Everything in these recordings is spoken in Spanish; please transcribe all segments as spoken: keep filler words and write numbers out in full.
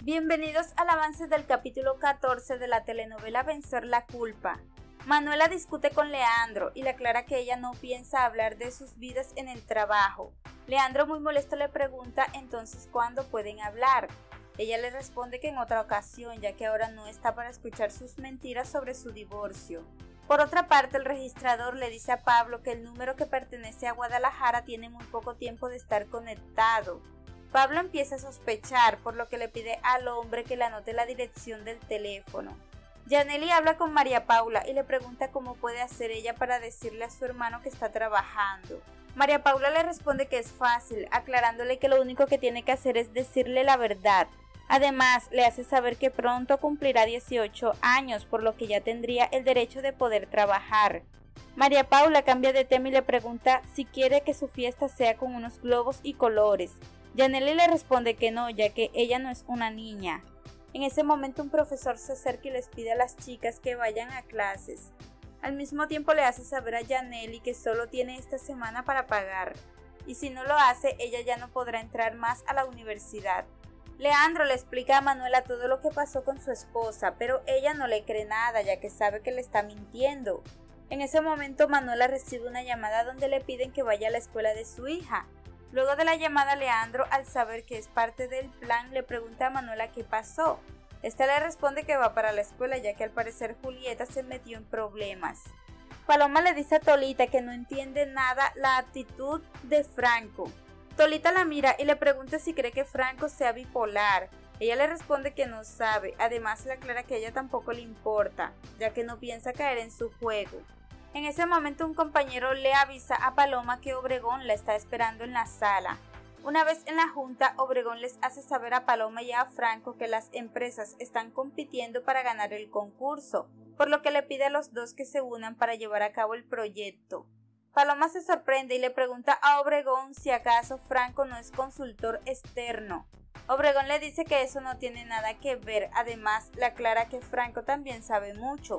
Bienvenidos al avance del capítulo catorce de la telenovela Vencer la culpa. Manuela discute con Leandro y le aclara que ella no piensa hablar de sus vidas en el trabajo. Leandro, muy molesto, le pregunta entonces cuándo pueden hablar. Ella le responde que en otra ocasión, ya que ahora no está para escuchar sus mentiras sobre su divorcio. Por otra parte, el registrador le dice a Pablo que el número que pertenece a Guadalajara tiene muy poco tiempo de estar conectado. Pablo empieza a sospechar, por lo que le pide al hombre que le anote la dirección del teléfono. Yanely habla con María Paula y le pregunta cómo puede hacer ella para decirle a su hermano que está trabajando. María Paula le responde que es fácil, aclarándole que lo único que tiene que hacer es decirle la verdad. Además, le hace saber que pronto cumplirá dieciocho años, por lo que ya tendría el derecho de poder trabajar. María Paula cambia de tema y le pregunta si quiere que su fiesta sea con unos globos y colores. Yanely le responde que no, ya que ella no es una niña. En ese momento un profesor se acerca y les pide a las chicas que vayan a clases. Al mismo tiempo le hace saber a Yanely que solo tiene esta semana para pagar, y si no lo hace, ella ya no podrá entrar más a la universidad. Leandro le explica a Manuela todo lo que pasó con su esposa, pero ella no le cree nada, ya que sabe que le está mintiendo. En ese momento Manuela recibe una llamada donde le piden que vaya a la escuela de su hija. Luego de la llamada, Leandro, al saber que es parte del plan, le pregunta a Manuela qué pasó. Esta le responde que va para la escuela, ya que al parecer Julieta se metió en problemas. Paloma le dice a Tolita que no entiende nada la actitud de Franco. Tolita la mira y le pregunta si cree que Franco sea bipolar. Ella le responde que no sabe, además le aclara que a ella tampoco le importa, ya que no piensa caer en su juego. En ese momento un compañero le avisa a Paloma que Obregón la está esperando en la sala. Una vez en la junta, Obregón les hace saber a Paloma y a Franco que las empresas están compitiendo para ganar el concurso, por lo que le pide a los dos que se unan para llevar a cabo el proyecto. Paloma se sorprende y le pregunta a Obregón si acaso Franco no es consultor externo. Obregón le dice que eso no tiene nada que ver, además le aclara que Franco también sabe mucho.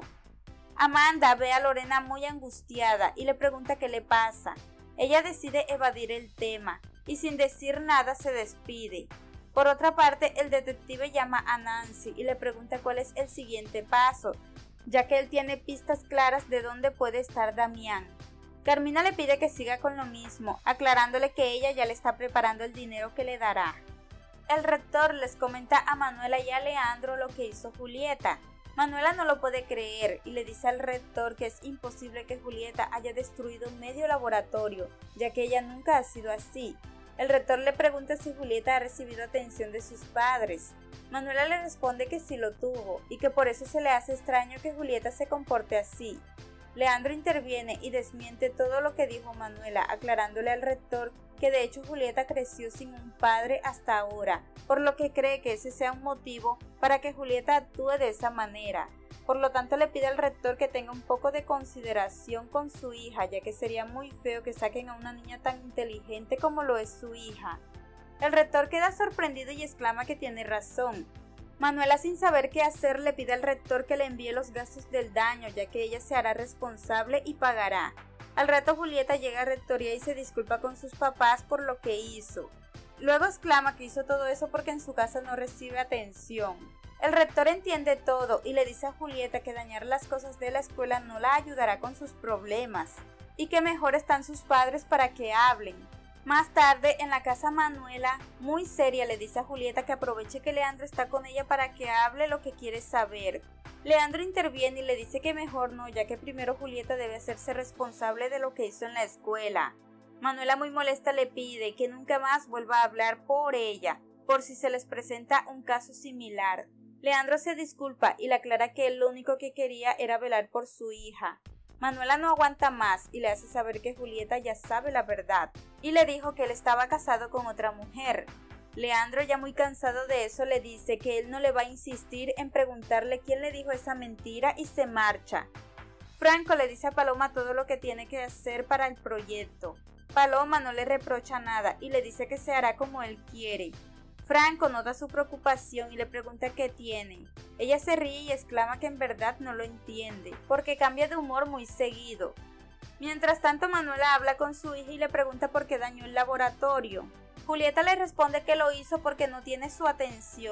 Amanda ve a Lorena muy angustiada y le pregunta qué le pasa. Ella decide evadir el tema y sin decir nada se despide. Por otra parte, el detective llama a Nancy y le pregunta cuál es el siguiente paso, ya que él tiene pistas claras de dónde puede estar Damián. Carmina le pide que siga con lo mismo, aclarándole que ella ya le está preparando el dinero que le dará. El rector les comenta a Manuela y a Leandro lo que hizo Julieta. Manuela no lo puede creer y le dice al rector que es imposible que Julieta haya destruido medio laboratorio, ya que ella nunca ha sido así. El rector le pregunta si Julieta ha recibido atención de sus padres. Manuela le responde que sí lo tuvo y que por eso se le hace extraño que Julieta se comporte así. Leandro interviene y desmiente todo lo que dijo Manuela, aclarándole al rector que de hecho Julieta creció sin un padre hasta ahora, por lo que cree que ese sea un motivo para que Julieta actúe de esa manera. Por lo tanto le pide al rector que tenga un poco de consideración con su hija, ya que sería muy feo que saquen a una niña tan inteligente como lo es su hija. El rector queda sorprendido y exclama que tiene razón. Manuela, sin saber qué hacer, le pide al rector que le envíe los gastos del daño, ya que ella se hará responsable y pagará. Al rato Julieta llega a rectoría y se disculpa con sus papás por lo que hizo. Luego exclama que hizo todo eso porque en su casa no recibe atención. El rector entiende todo y le dice a Julieta que dañar las cosas de la escuela no la ayudará con sus problemas y que mejor están sus padres para que hablen. Más tarde, en la casa, Manuela, muy seria, le dice a Julieta que aproveche que Leandro está con ella para que hable lo que quiere saber. Leandro interviene y le dice que mejor no, ya que primero Julieta debe hacerse responsable de lo que hizo en la escuela. Manuela, muy molesta, le pide que nunca más vuelva a hablar por ella, por si se les presenta un caso similar. Leandro se disculpa y le aclara que él lo único que quería era velar por su hija. Manuela no aguanta más y le hace saber que Julieta ya sabe la verdad y le dijo que él estaba casado con otra mujer. Leandro, ya muy cansado de eso, le dice que él no le va a insistir en preguntarle quién le dijo esa mentira y se marcha. Franco le dice a Paloma todo lo que tiene que hacer para el proyecto. Paloma no le reprocha nada y le dice que se hará como él quiere. Franco nota su preocupación y le pregunta qué tiene. Ella se ríe y exclama que en verdad no lo entiende, porque cambia de humor muy seguido. Mientras tanto, Manuela habla con su hija y le pregunta por qué dañó el laboratorio. Julieta le responde que lo hizo porque no tiene su atención.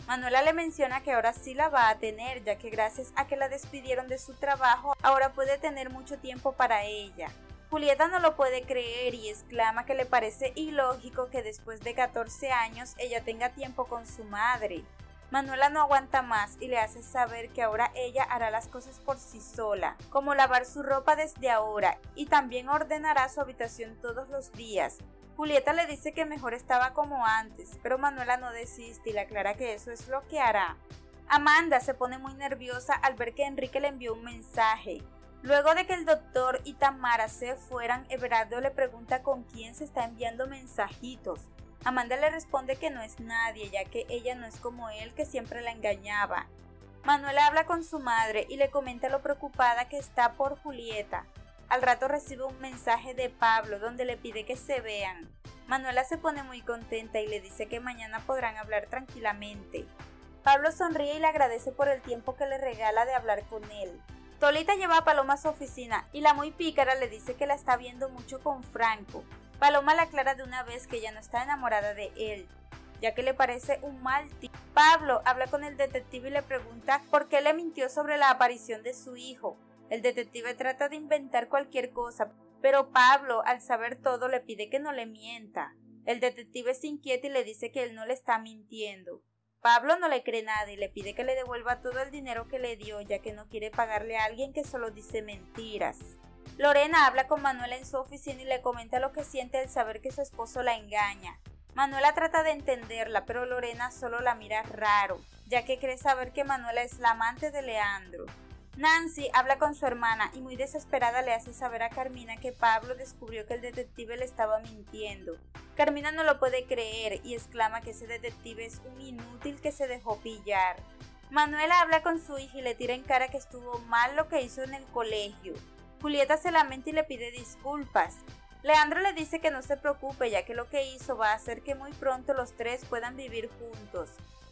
Manuela le menciona que ahora sí la va a tener, ya que gracias a que la despidieron de su trabajo, ahora puede tener mucho tiempo para ella. Julieta no lo puede creer y exclama que le parece ilógico que después de catorce años ella tenga tiempo con su madre. Manuela no aguanta más y le hace saber que ahora ella hará las cosas por sí sola, como lavar su ropa desde ahora, y también ordenará su habitación todos los días. Julieta le dice que mejor estaba como antes, pero Manuela no desiste y le aclara que eso es lo que hará. Amanda se pone muy nerviosa al ver que Enrique le envió un mensaje. Luego de que el doctor y Tamara se fueran, Everardo le pregunta con quién se está enviando mensajitos. Amanda le responde que no es nadie, ya que ella no es como él, que siempre la engañaba. Manuela habla con su madre y le comenta lo preocupada que está por Julieta. Al rato recibe un mensaje de Pablo donde le pide que se vean. Manuela se pone muy contenta y le dice que mañana podrán hablar tranquilamente. Pablo sonríe y le agradece por el tiempo que le regala de hablar con él. Tolita lleva a Paloma a su oficina y la muy pícara le dice que la está viendo mucho con Franco. Paloma le aclara de una vez que ella no está enamorada de él, ya que le parece un mal tipo. Pablo habla con el detective y le pregunta por qué le mintió sobre la aparición de su hijo. El detective trata de inventar cualquier cosa, pero Pablo, al saber todo, le pide que no le mienta. El detective se inquieta y le dice que él no le está mintiendo. Pablo no le cree nada y le pide que le devuelva todo el dinero que le dio, ya que no quiere pagarle a alguien que solo dice mentiras. Lorena habla con Manuela en su oficina y le comenta lo que siente al saber que su esposo la engaña. Manuela trata de entenderla, pero Lorena solo la mira raro, ya que cree saber que Manuela es la amante de Leandro. Nancy habla con su hermana y muy desesperada le hace saber a Carmina que Pablo descubrió que el detective le estaba mintiendo. Carmina no lo puede creer y exclama que ese detective es un inútil que se dejó pillar. Manuela habla con su hija y le tira en cara que estuvo mal lo que hizo en el colegio. Julieta se lamenta y le pide disculpas. Leandro le dice que no se preocupe, ya que lo que hizo va a hacer que muy pronto los tres puedan vivir juntos.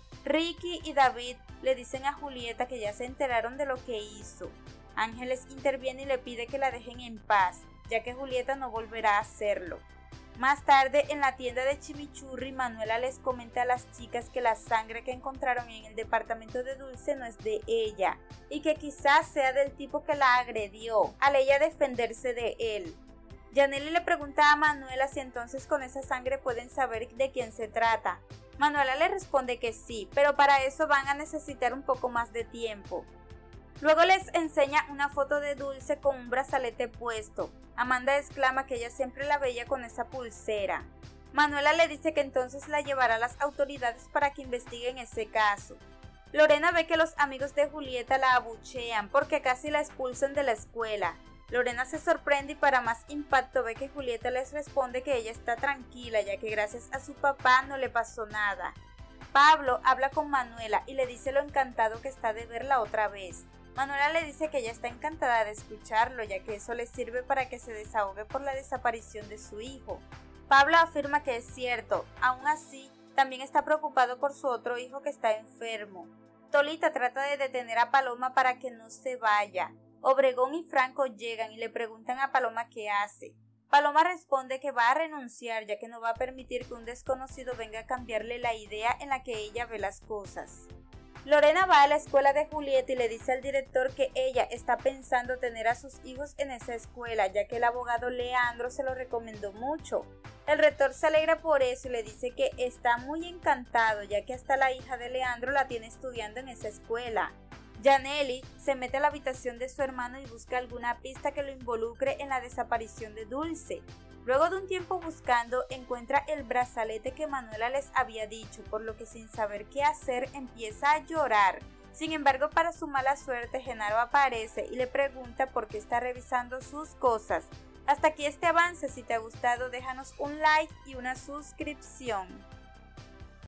Ricky y David le dicen a Julieta que ya se enteraron de lo que hizo. Ángeles interviene y le pide que la dejen en paz, ya que Julieta no volverá a hacerlo. Más tarde, en la tienda de Chimichurri, Manuela les comenta a las chicas que la sangre que encontraron en el departamento de Dulce no es de ella, y que quizás sea del tipo que la agredió, al ella defenderse de él. Yaneli le pregunta a Manuela si entonces con esa sangre pueden saber de quién se trata. Manuela le responde que sí, pero para eso van a necesitar un poco más de tiempo. Luego les enseña una foto de Dulce con un brazalete puesto. Amanda exclama que ella siempre la veía con esa pulsera. Manuela le dice que entonces la llevará a las autoridades para que investiguen ese caso. Lorena ve que los amigos de Julieta la abuchean porque casi la expulsan de la escuela. Lorena se sorprende y para más impacto ve que Julieta les responde que ella está tranquila, ya que gracias a su papá no le pasó nada. Pablo habla con Manuela y le dice lo encantado que está de verla otra vez. Manuela le dice que ella está encantada de escucharlo, ya que eso le sirve para que se desahogue por la desaparición de su hijo. Pablo afirma que es cierto, aún así, también está preocupado por su otro hijo que está enfermo. Tolita trata de detener a Paloma para que no se vaya. Obregón y Franco llegan y le preguntan a Paloma qué hace. Paloma responde que va a renunciar, ya que no va a permitir que un desconocido venga a cambiarle la idea en la que ella ve las cosas. Lorena va a la escuela de Julieta y le dice al director que ella está pensando tener a sus hijos en esa escuela, ya que el abogado Leandro se lo recomendó mucho. El rector se alegra por eso y le dice que está muy encantado, ya que hasta la hija de Leandro la tiene estudiando en esa escuela. Yaneli se mete a la habitación de su hermano y busca alguna pista que lo involucre en la desaparición de Dulce. Luego de un tiempo buscando, encuentra el brazalete que Manuela les había dicho, por lo que sin saber qué hacer empieza a llorar. Sin embargo, para su mala suerte, Genaro aparece y le pregunta por qué está revisando sus cosas. Hasta aquí este avance. Si te ha gustado, déjanos un like y una suscripción.